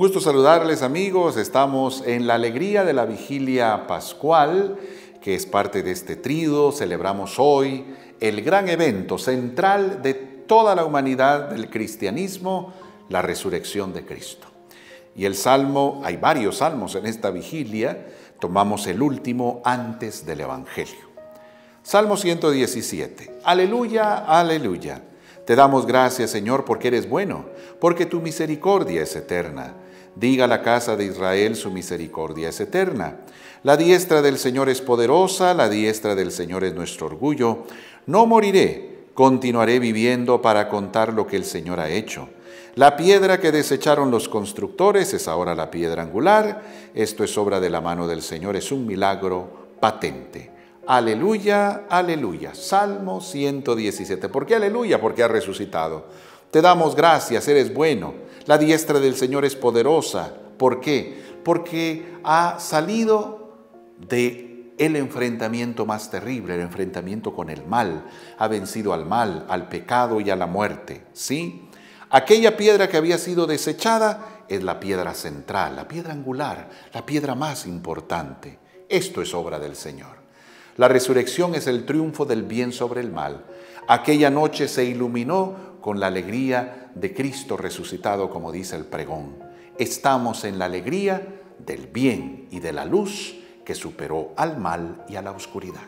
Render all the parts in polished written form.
gusto saludarles, amigos. Estamos en la alegría de la vigilia pascual, que es parte de este triduo. Celebramos hoy el gran evento central de toda la humanidad del cristianismo, la resurrección de Cristo. Y el salmo, hay varios salmos en esta vigilia, tomamos el último antes del Evangelio. Salmo 117. Aleluya, aleluya. Te damos gracias, Señor, porque eres bueno, porque tu misericordia es eterna. Diga la casa de Israel, su misericordia es eterna. La diestra del Señor es poderosa, la diestra del Señor es nuestro orgullo. No moriré, continuaré viviendo para contar lo que el Señor ha hecho. La piedra que desecharon los constructores es ahora la piedra angular. Esto es obra de la mano del Señor, es un milagro patente. Aleluya, aleluya. Salmo 117. ¿Por qué aleluya? Porque ha resucitado. Te damos gracias, eres bueno. La diestra del Señor es poderosa. ¿Por qué? Porque ha salido de el enfrentamiento más terrible, el enfrentamiento con el mal. Ha vencido al mal, al pecado y a la muerte. ¿Sí? Aquella piedra que había sido desechada es la piedra central, la piedra angular, la piedra más importante. Esto es obra del Señor. La resurrección es el triunfo del bien sobre el mal. Aquella noche se iluminó con la alegría de Cristo resucitado, como dice el pregón. Estamos en la alegría del bien y de la luz que superó al mal y a la oscuridad.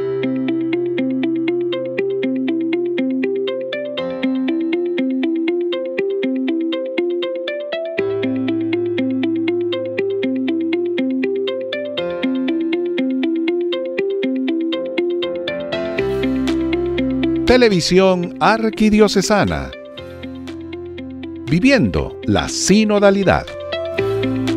Televisión Arquidiocesana. Viviendo la sinodalidad.